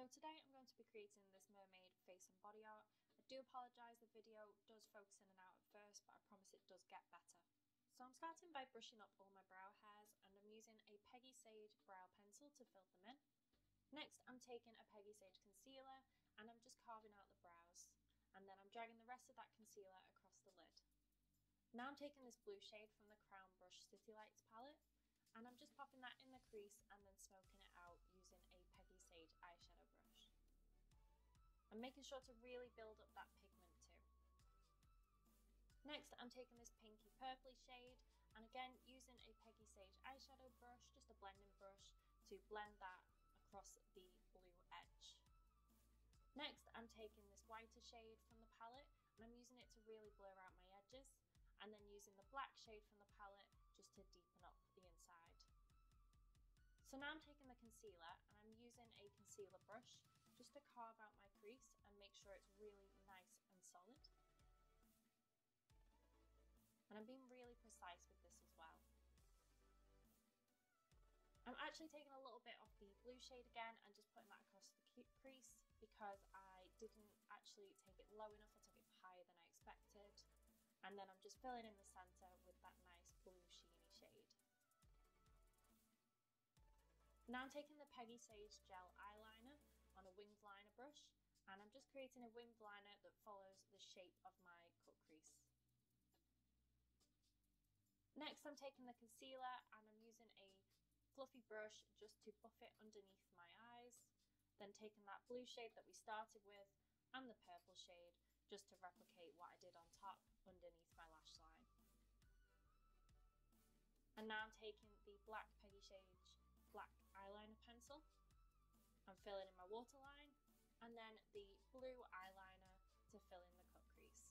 today I'm going to be creating this mermaid face and body art. I do apologise, the video does focus in and out at first, but I promise it does get better. So I'm starting by brushing up all my brow hairs, and I'm using a Peggy Sage brow pencil to fill them in. Next I'm taking a Peggy Sage concealer and I'm just carving out the brows, and then I'm dragging the rest of that concealer across the lid. Now I'm taking this blue shade from the Crown Brush City Lights palette, and I'm just popping that in the crease and then smoking it out using a Peggy Sage eyeshadow brush. I'm making sure to really build up that pigment too. Next I'm taking this pinky purpley shade and again using a Peggy Sage eyeshadow brush, just a blending brush, to blend that across the blue edge. Next I'm taking this whiter shade from the palette and I'm using it to really blur out my edges, and then using the black shade from the palette just to deepen up the inside. So now I'm taking the concealer and I'm using a concealer brush just to carve out my crease and make sure it's really nice and solid. And I'm being really precise with this as well. I'm actually taking a little bit of the blue shade again and just putting that across the crease because I didn't actually take it low enough, I took it higher than I expected. And then I'm just filling in the centre with that nice blue sheeny shade. Now I'm taking the Peggy Sage gel eyeliner on a winged liner brush, and I'm just creating a winged liner that follows the shape of my cut crease. Next I'm taking the concealer and I'm using a fluffy brush just to buff it underneath my eyes, then taking that blue shade that we started with and the purple shade just to replicate what I did on top underneath my lash line. And now I'm taking the black Peggy Sage black eyeliner pencil. I'm filling in my waterline and then the blue eyeliner to fill in the cut crease.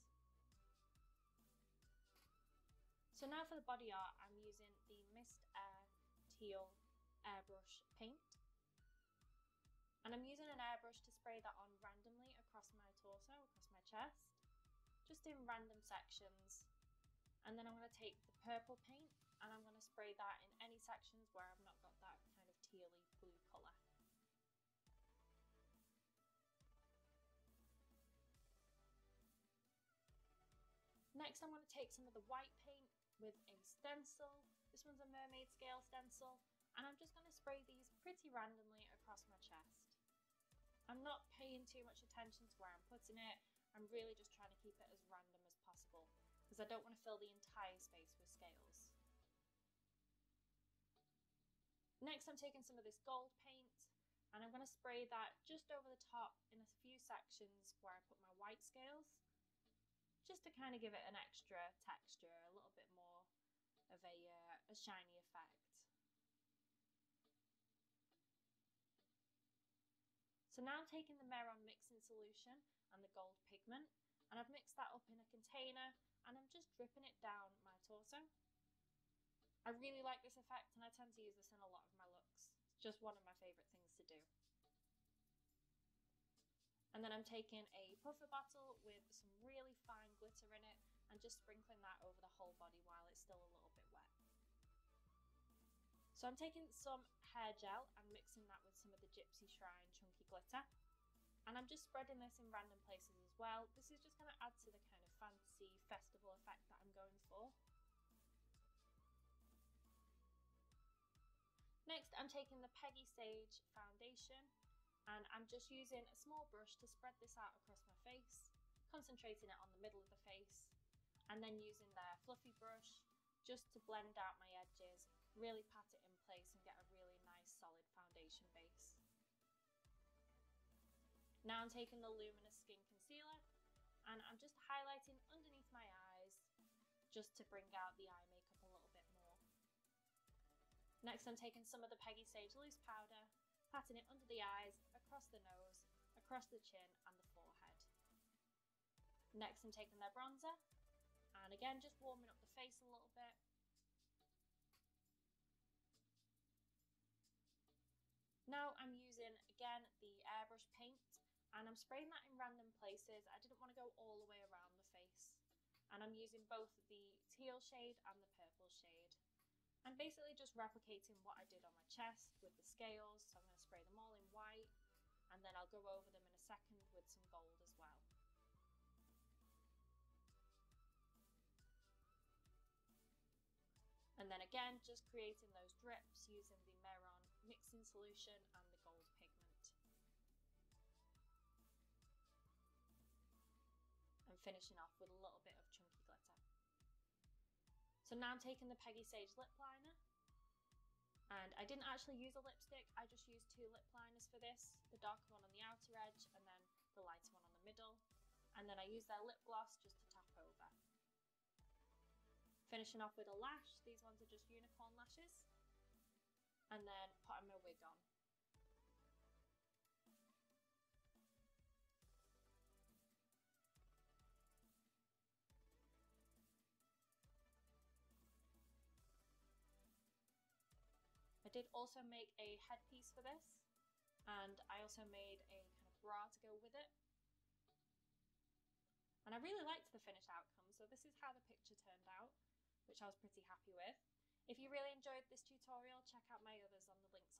So now for the body art, I'm using the Mistair teal airbrush paint. And I'm using an airbrush to spray that on randomly across my torso, across my chest, just in random sections. And then I'm going to take the purple paint and I'm going to spray that in any sections where I've not got that kind of tealy blue colour. Next I'm going to take some of the white paint with a stencil. This one's a Mermaid scale stencil, and I'm just going to spray these pretty randomly across my chest. I'm not paying too much attention to where I'm putting it. I'm really just trying to keep it as random as possible because I don't want to fill the entire space with scales. Next I'm taking some of this gold paint and I'm going to spray that just over the top in a few sections where I put my white scales, just to kind of give it an extra texture, a little bit more of a shiny effect. So now I'm taking the Mermaid mixing solution and the gold pigment, and I've mixed that up in a container and I'm just dripping it down my torso. I really like this effect and I tend to use this in a lot of my looks. It's just one of my favourite things to do. And then I'm taking a puffer bottle with some really fine glitter in it and just sprinkling that over the whole body while it's still a little bit wet. So I'm taking some hair gel and mixing that with some of the Gypsy Shrine chunky glitter. And I'm just spreading this in random places as well. This is just going to add to the kind of fancy festival effect that I'm going for. Next I'm taking the Peggy Sage foundation and I'm just using a small brush to spread this out across my face, concentrating it on the middle of the face, and then using their fluffy brush just to blend out my edges, really pat it in place and get a really nice solid foundation base. Now I'm taking the Luminous Skin Concealer and I'm just highlighting underneath my eyes just to bring out the eye makeup a little bit more. Next I'm taking some of the Peggy Sage loose powder, patting it under the eyes, across the nose, across the chin and the forehead. Next I'm taking their bronzer and again just warming up the face a little bit. Now I'm using again the airbrush paint and I'm spraying that in random places. I didn't want to go all the way around the face, and I'm using both the teal shade and the purple shade. I'm basically just replicating what I did on my chest with the scales, so I'm going to spray them all in white and then I'll I'll go over them in a second with some gold as well. And then again, just creating those drips using the Mermaid mixing solution and the gold pigment. And finishing off with a little bit of chunky glitter. So now I'm taking the Peggy Sage lip liner, and I didn't actually use a lipstick, I just used 2 lip liners for this, the darker one on the outer edge and then the lighter one on the middle, and then I used their lip gloss just to tap over. Finishing off with a lash, these ones are just unicorn lashes, and then putting my wig on. I did also make a headpiece for this, and I also made a kind of bra to go with it. And I really liked the finished outcome, so this is how the picture turned out, which I was pretty happy with. If you really enjoyed this tutorial, check out my others on the links